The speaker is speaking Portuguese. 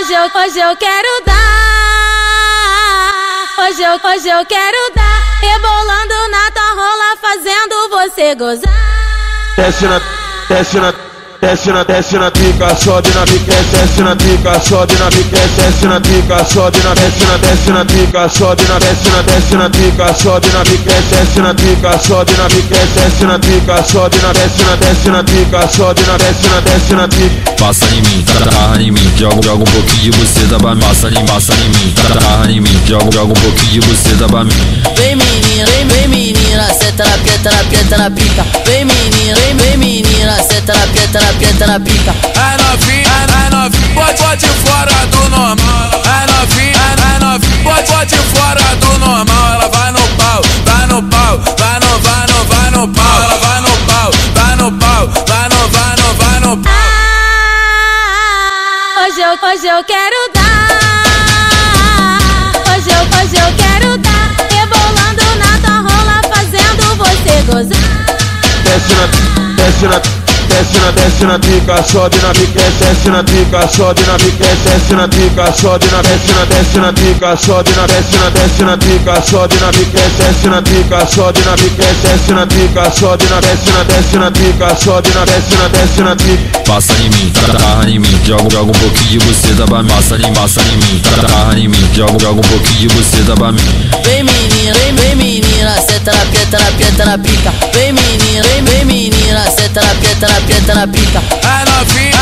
Hoje eu quero dar. Hoje eu quero dar. Rebolando na tua rola, fazendo você gozar. Desce na pica, sobe na pica, desce na pica, sobe na pica, desce na pica, sobe na desce na pica, sobe na desce na pica, sobe na pica, desce na pica, sobe na pica, desce na pica, sobe na desce na pica, sobe na desce na pica. Passa em mim, tarra em mim, joga um pouquinho de buceta pra mim. Passa em mim, tarra em mim, joga um pouquinho de buceta pra mim. Vem menina, senta na pieta na pica. Vem menina, senta na pieta na pica. Ai novinho, pode fora do normal. Ai novinho, pode fora do normal. Ela vai no pau, vai no pau, vai no pau. Ela vai no pau, vai no pau, vai no pau. Hoje eu quero dar. Hoje eu quero dar. Rebolando na tua rola, fazendo você gozar. Desce na pica, sobe na pica, desce na pica, sobe na pica, desce na pica, sobe na desce na pica, sobe na desce na pica, sobe na pica, desce na pica, sobe na pica, desce na pica, sobe na desce na pica, sobe na desce na pica. Passa em mim, tarra em mim, joga um pouquinho de buceta pra mim. Passa em mim, tarra em mim, joga um pouquinho de buceta pra mim. Vem menina, senta na pieta na pica. Vem menina, senta na pieta na pica. Ai